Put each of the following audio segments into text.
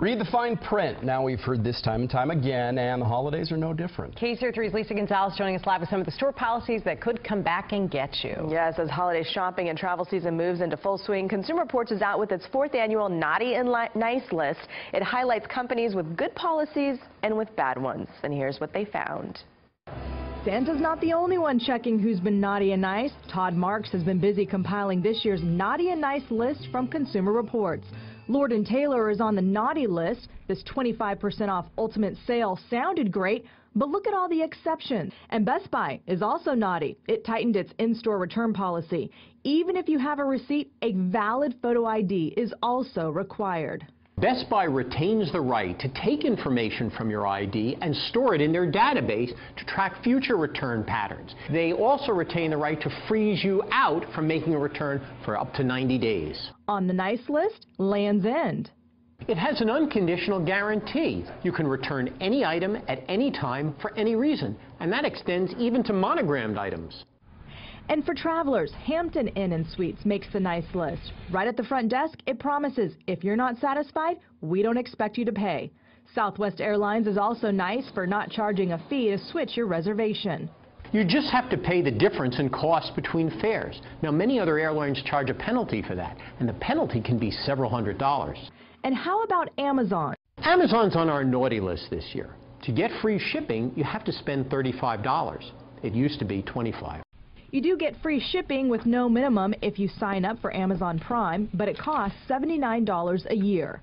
Read the fine print. Now we've heard this time and time again, and the holidays are no different. KCRA3's Lisa Gonzalez joining us live with some of the store policies that could come back and get you. Yes, as holiday shopping and travel season moves into full swing, Consumer Reports is out with its 4th annual Naughty and Nice list. It highlights companies with good policies and with bad ones. And here's what they found. Santa's not the only one checking who's been naughty and nice. Todd Marks has been busy compiling this year's Naughty and Nice list from Consumer Reports. Lord & Taylor is on the naughty list. This 25% off ultimate sale sounded great, but look at all the exceptions. And Best Buy is also naughty. It tightened its in-store return policy. Even if you have a receipt, a valid photo ID is also required. Best Buy retains the right to take information from your ID and store it in their database to track future return patterns. They also retain the right to freeze you out from making a return for up to 90 days. On the nice list, Land's End. It has an unconditional guarantee. You can return any item at any time for any reason, and that extends even to monogrammed items. And for travelers, Hampton Inn & Suites makes the nice list. Right at the front desk, it promises if you're not satisfied, we don't expect you to pay. Southwest Airlines is also nice for not charging a fee to switch your reservation. You just have to pay the difference in cost between fares. Now, many other airlines charge a penalty for that, and the penalty can be several $100s. And how about Amazon? Amazon's on our naughty list this year. To get free shipping, you have to spend $35. It used to be $25. You do get free shipping with no minimum if you sign up for Amazon Prime, but it costs $79 a year.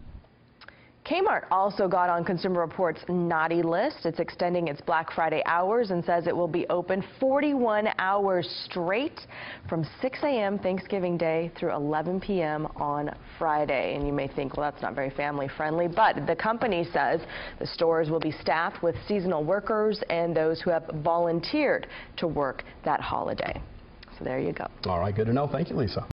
Kmart also got on Consumer Reports' naughty list. It's extending its Black Friday hours and says it will be open 41 hours straight from 6 a.m. Thanksgiving Day through 11 p.m. on Friday. And you may think, well, that's not very family friendly, but the company says the stores will be staffed with seasonal workers and those who have volunteered to work that holiday. So there you go. All right, good to know. Thank you, Lisa.